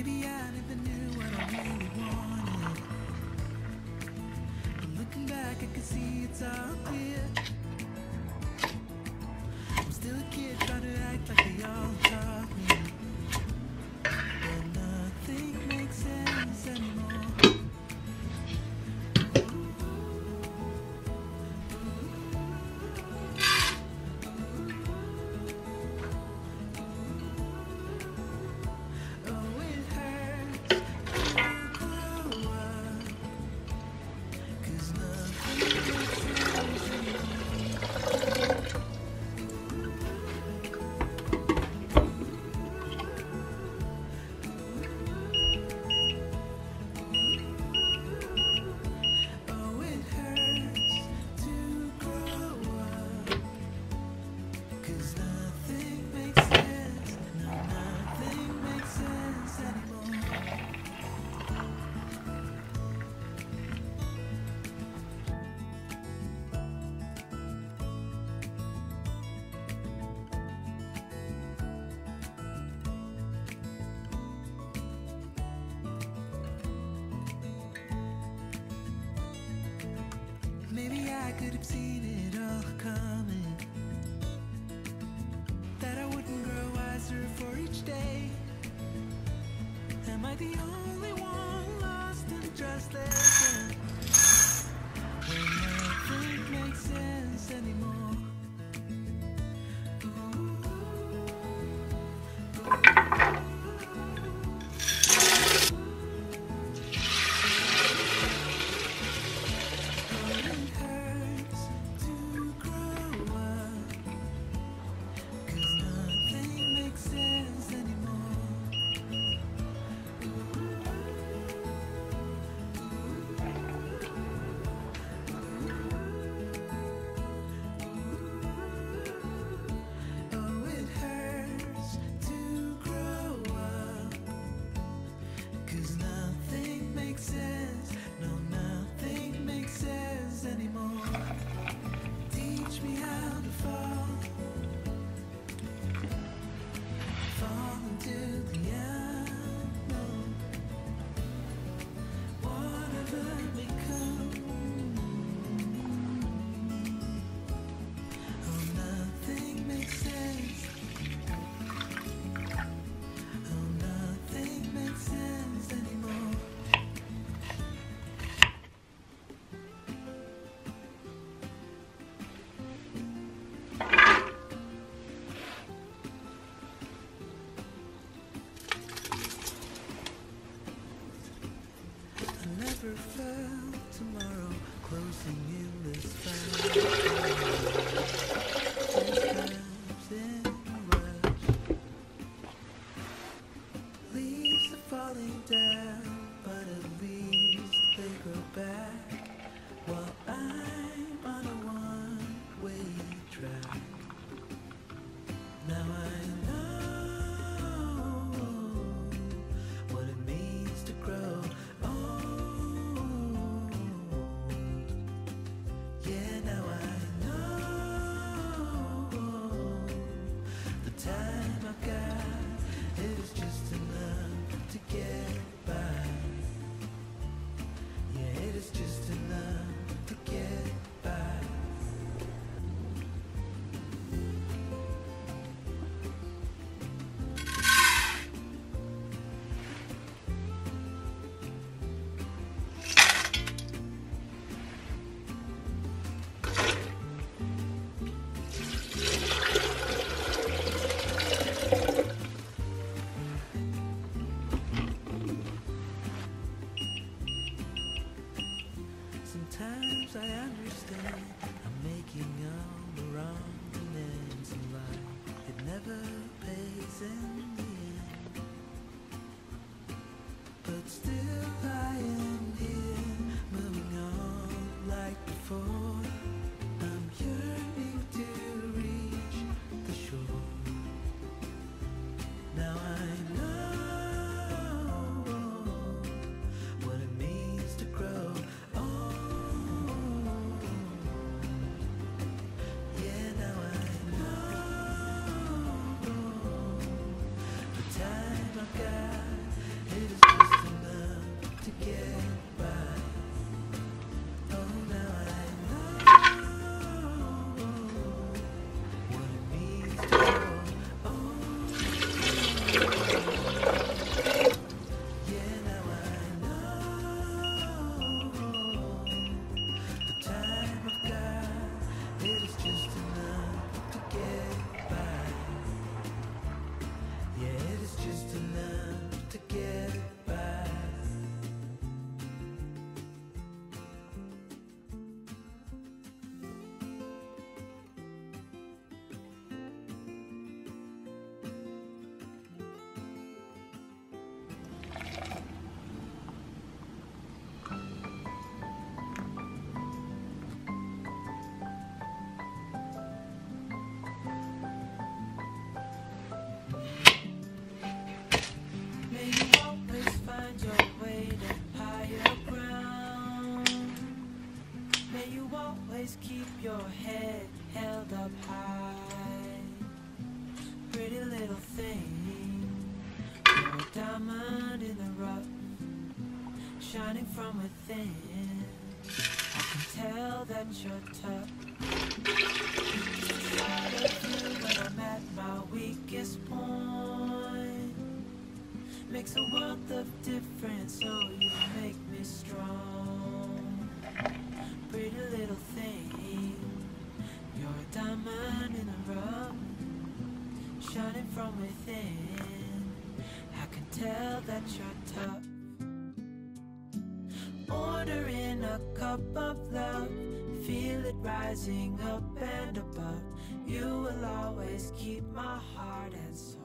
Maybe I never knew what I really wanted, but looking back I can see it's all clear. I'm still a kid trying to act like they all taught me, but nothing makes sense anymore. Oh, it hurts to grow up, 'cause nothing makes sense anymore. Oh, it hurts to grow up, 'cause nothing makes sense. No, nothing makes sense anymore. Maybe I could have seen it all coming, that I wouldn't grow wiser for each day. Am I the only one lost and trustless, when nothing makes sense anymore? Oh, it hurts to grow up, 'cause nothing makes sense anymore. Oh, it hurts to grow up, 'cause nothing makes sense. No, nothing makes sense anymore. Teach me how to fall into the unknown. Whatever may come. Oh, nothing makes sense. Oh, nothing makes sense anymore. I never felt tomorrow closing in this fast. Comes in a rush. Leaves are falling down, but at least they grow back, while I'm on a one-way track. Now I know what it means to grow old. Yeah, now I know the time I've got is just enough to get by. Yeah, it is just enough to get by. Yeah, now I know the time I've got, it is just enough to get by. Yeah, it is just enough to get by. May you always find your way to higher ground. May you always keep your head held up high. Pretty little thing, you're a diamond in the rough, shining from within. I can tell that you're tough. Inside of you when I'm at my weakest point, makes a world of difference, so you make me strong. Pretty little thing, you're a diamond in the rough, shining from within. I can tell that you're tough. Ordering a cup of love, feel it rising up and above. You will always keep my heart and soul.